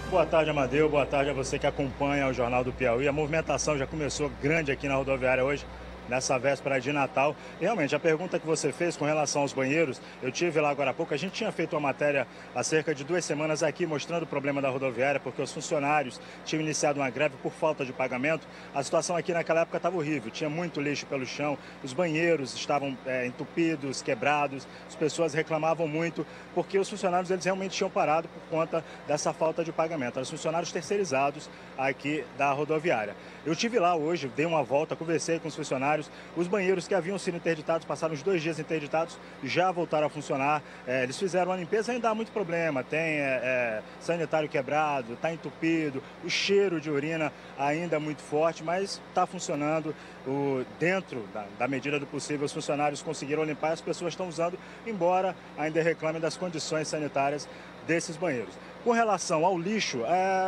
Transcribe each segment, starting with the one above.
Boa tarde, Amadeu. Boa tarde a você que acompanha o Jornal do Piauí. A movimentação já começou grande aqui na rodoviária hoje, nessa véspera de Natal. E, realmente, a pergunta que você fez com relação aos banheiros, eu tive lá agora há pouco. A gente tinha feito uma matéria há cerca de 2 semanas aqui mostrando o problema da rodoviária, porque os funcionários tinham iniciado uma greve por falta de pagamento. A situação aqui naquela época estava horrível, tinha muito lixo pelo chão, os banheiros estavam entupidos, quebrados, as pessoas reclamavam muito, porque os funcionários eles realmente tinham parado por conta dessa falta de pagamento. Eram os funcionários terceirizados aqui da rodoviária. Eu tive lá hoje, dei uma volta, conversei com os funcionários. Os banheiros que haviam sido interditados, passaram os 2 dias interditados, já voltaram a funcionar. Eles fizeram a limpeza, ainda há muito problema. Tem sanitário quebrado, está entupido, o cheiro de urina ainda é muito forte, mas está funcionando. Dentro da medida do possível, os funcionários conseguiram limpar, as pessoas estão usando, embora ainda reclamem das condições sanitárias desses banheiros. Com relação ao lixo,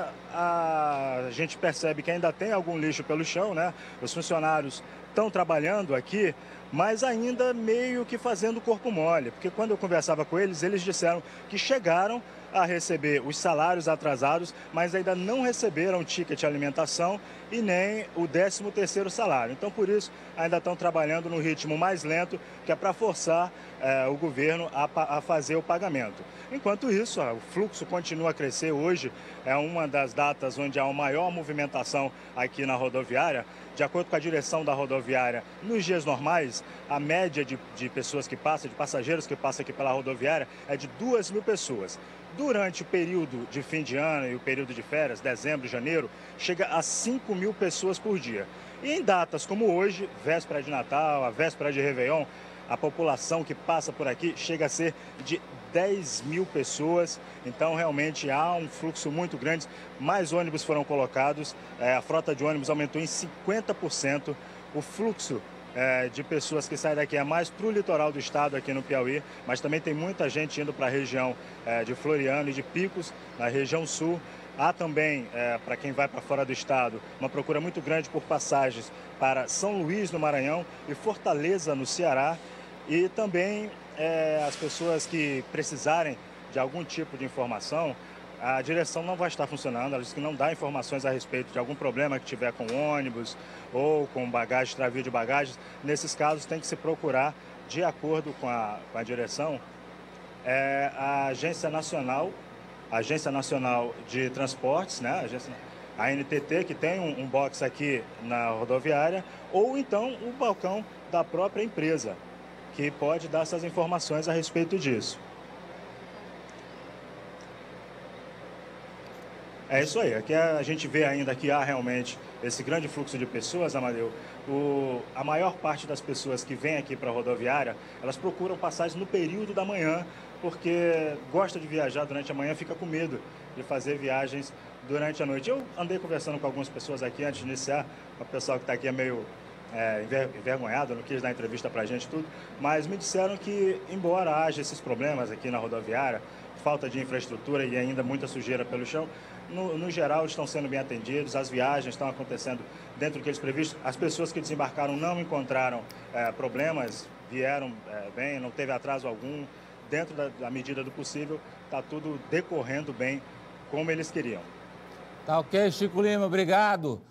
a gente percebe que ainda tem algum lixo pelo chão, né? Os funcionários estão trabalhando aqui, mas ainda meio que fazendo corpo mole, porque quando eu conversava com eles, eles disseram que chegaram a receber os salários atrasados, mas ainda não receberam o ticket de alimentação e nem o 13º salário. Então, por isso, ainda estão trabalhando no ritmo mais lento, que é para forçar o governo a fazer o pagamento. Enquanto isso, o fluxo continua a crescer. Hoje é uma das datas onde há uma maior movimentação aqui na rodoviária. De acordo com a direção da rodoviária, nos dias normais, a média de pessoas que passam, de passageiros que passam aqui pela rodoviária, é de 2.000 pessoas. Durante o período de fim de ano e o período de férias, dezembro e janeiro, chega a 5.000 pessoas por dia. E em datas como hoje, véspera de Natal, a véspera de Réveillon, a população que passa por aqui chega a ser de 10.000 pessoas, então realmente há um fluxo muito grande. Mais ônibus foram colocados, a frota de ônibus aumentou em 50%, o fluxo de pessoas que saem daqui é mais para o litoral do estado aqui no Piauí, mas também tem muita gente indo para a região de Floriano e de Picos, na região sul. Há também, para quem vai para fora do estado, uma procura muito grande por passagens para São Luís, no Maranhão, e Fortaleza, no Ceará. E também as pessoas que precisarem de algum tipo de informação, a direção não vai estar funcionando. Ela diz que não dá informações a respeito de algum problema que tiver com ônibus ou com bagagem, extravio de bagagens. Nesses casos tem que se procurar, de acordo com a direção, a Agência Nacional de Transportes, né? A ANTT, que tem um box aqui na rodoviária, ou então o balcão da própria empresa, que pode dar essas informações a respeito disso. É isso aí, aqui a gente vê ainda que há realmente esse grande fluxo de pessoas, Amadeu. A maior parte das pessoas que vêm aqui para a rodoviária, elas procuram passagens no período da manhã, porque gosta de viajar durante a manhã, fica com medo de fazer viagens durante a noite. Eu andei conversando com algumas pessoas aqui antes de iniciar, o pessoal que está aqui é meio envergonhado, não quis dar entrevista para a gente tudo, mas me disseram que, embora haja esses problemas aqui na rodoviária, falta de infraestrutura e ainda muita sujeira pelo chão, no geral estão sendo bem atendidos, as viagens estão acontecendo dentro do que eles previstos, as pessoas que desembarcaram não encontraram problemas, vieram bem, não teve atraso algum, dentro da medida do possível, está tudo decorrendo bem como eles queriam. Tá ok, Chico Lima, obrigado.